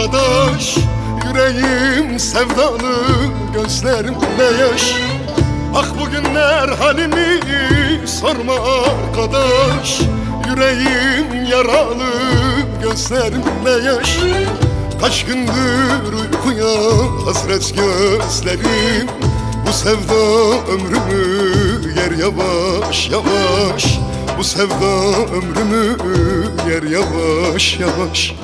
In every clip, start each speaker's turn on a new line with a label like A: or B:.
A: arkadaş. Yüreğim sevdalı, gözlerimde yaş. Ah bugünler halimi sorma arkadaş. Yüreğim yaralı, gözlerimde yaş. Kaç gündür uykuya hasret gözlerim. Bu sevda ömrümü yer yavaş yavaş. Bu sevda ömrümü yer yavaş yavaş.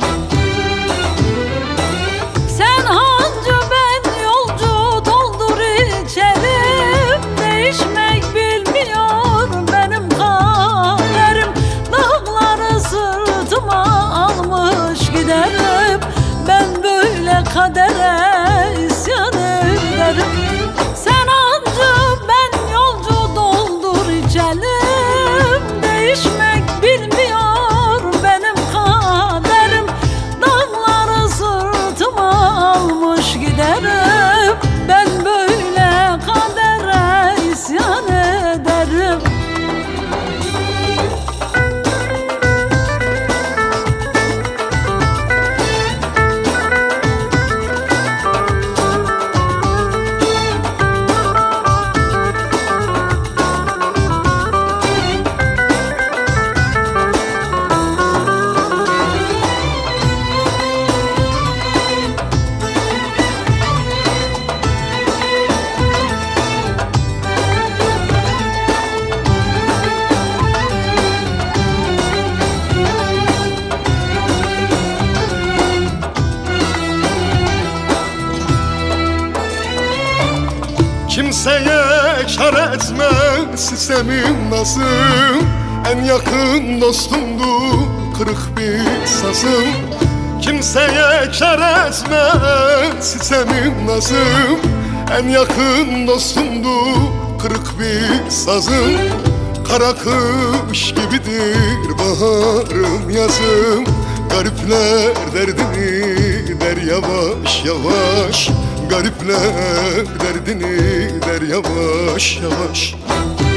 B: Sen hancı ben yolcu, doldur içerim. Değişmek bilmiyor benim kaderim. Dağları sırtıma almış giderim. Ben böyle kadere isyan ederim. Sen hancı ben yolcu, doldur içerim. Değişmek bilmiyor benim kaderim. Dağları sırtıma almış giderim. Ben böyle kadere isyan ederim.
A: Kimseye kar etmez sistemim nasıl. En yakın dostumdu kırık bir sazım. Kimseye kar etmez sistemim nasıl. En yakın dostumdu kırık bir sazım. Kara kış gibidir baharım yazım. Garipler derdini der yavaş yavaş. Garipler derdini der yavaş yavaş.